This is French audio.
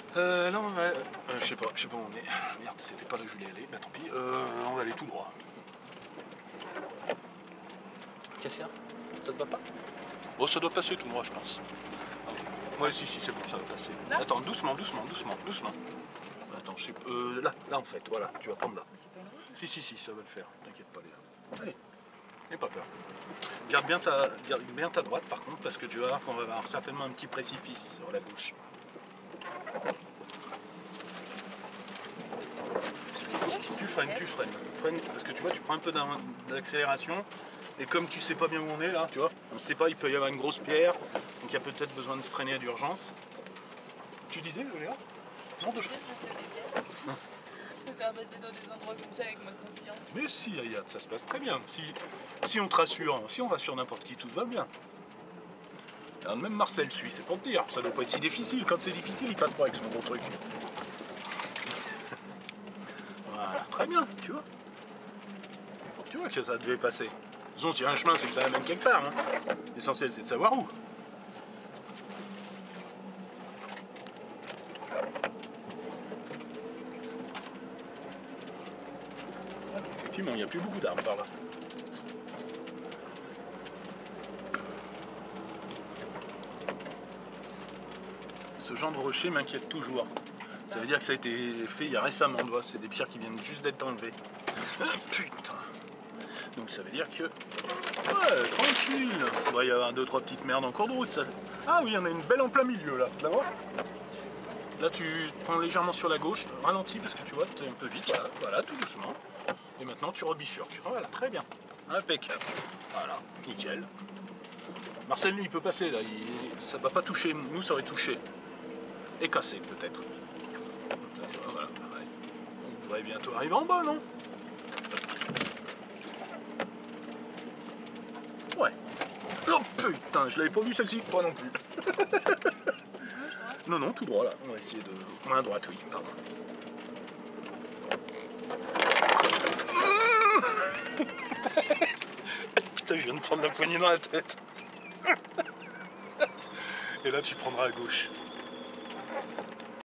Là on va... je sais pas où on est. Merde, c'était pas là que je voulais aller, bah tant pis. On va aller tout droit. Cassia, ça te va pas? Bon, ça doit passer tout droit, je pense. Okay. Ouais, si, c'est bon, ça va passer. Là? Attends, doucement. Attends, je sais pas... là en fait, voilà, tu vas prendre là. C'est pas une route? Si, ça va le faire, t'inquiète pas, Léa. Allez, n'aie pas peur. Garde bien ta droite par contre, parce que tu vas voir qu'on va avoir certainement un petit précipice sur la gauche. Tu freines, parce que tu vois, tu prends un peu d'accélération, et comme tu sais pas bien où on est là, tu vois, on ne sait pas, il peut y avoir une grosse pierre, donc il y a peut-être besoin de freiner d'urgence. Tu disais, Léa? Non, de choix. Je peux faire passer dans des endroits comme ça avec ma confiance. Mais si, Ayat, ça se passe très bien. Si on te rassure, si on rassure n'importe qui, tout va bien. Alors, même Marcel suit, c'est pour te dire. Ça doit pas être si difficile. Quand c'est difficile, il passe pas avec son gros truc. Voilà, très bien, tu vois. Tu vois que ça devait passer. Disons, s'il y a un chemin, c'est que ça amène quelque part. Hein. L'essentiel, c'est de savoir où. Effectivement, il n'y a plus beaucoup d'arbres par là. Ce genre de rocher m'inquiète toujours. Ça veut dire que ça a été fait il y a récemment, tu vois, c'est des pierres qui viennent juste d'être enlevées. Putain. Donc ça veut dire que... Ouais, tranquille. Il doit y avoir 2-3 petites merdes en cours de route, ça. Ah oui, il y en a une belle en plein milieu, là. Tu la vois? Là, tu prends légèrement sur la gauche, ralentis parce que tu vois, tu es un peu vite. Voilà, tout doucement. Et maintenant, tu rebifurques. Voilà, très bien. Impeccable. Voilà, nickel. Marcel, lui, il peut passer, là. Ça va pas toucher. Nous, ça aurait touché. Et cassé, peut-être. Voilà, pareil. On devrait bientôt arriver en bas, non? Ouais. Oh putain, je l'avais pas vu celle-ci. Toi non plus. Non, tout droit, là. On va essayer de... Main droite, oui, pardon. Putain, je viens de prendre la poignée dans la tête. Et là, tu prendras à gauche.